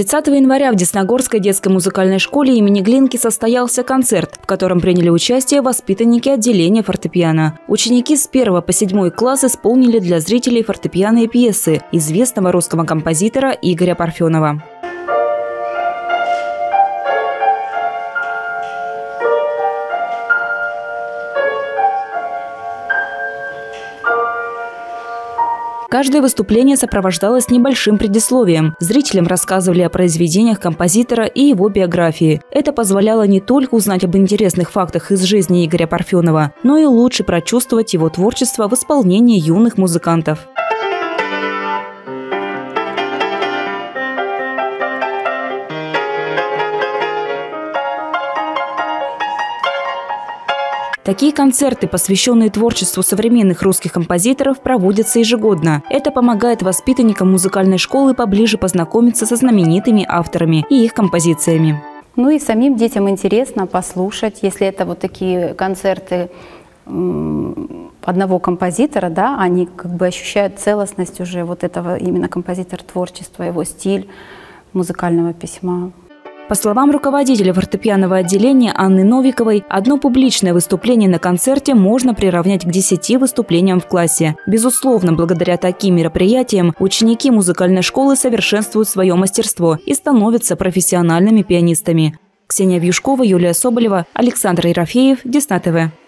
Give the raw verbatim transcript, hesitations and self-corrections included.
тридцатого января в Десногорской детской музыкальной школе имени Глинки состоялся концерт, в котором приняли участие воспитанники отделения фортепиано. Ученики с первого по седьмой класс исполнили для зрителей фортепианные пьесы известного русского композитора Игоря Парфенова. Каждое выступление сопровождалось небольшим предисловием. Зрителям рассказывали о произведениях композитора и его биографии. Это позволяло не только узнать об интересных фактах из жизни Игоря Парфенова, но и лучше прочувствовать его творчество в исполнении юных музыкантов. Такие концерты, посвященные творчеству современных русских композиторов, проводятся ежегодно. Это помогает воспитанникам музыкальной школы поближе познакомиться со знаменитыми авторами и их композициями. Ну и самим детям интересно послушать, если это вот такие концерты одного композитора, да, они как бы ощущают целостность уже вот этого именно композитора творчества, его стиль музыкального письма. По словам руководителя фортепианного отделения Анны Новиковой, одно публичное выступление на концерте можно приравнять к десяти выступлениям в классе. Безусловно, благодаря таким мероприятиям ученики музыкальной школы совершенствуют свое мастерство и становятся профессиональными пианистами. Ксения Вьюшкова, Юлия Соболева, Александр Ерофеев, Десна ТВ.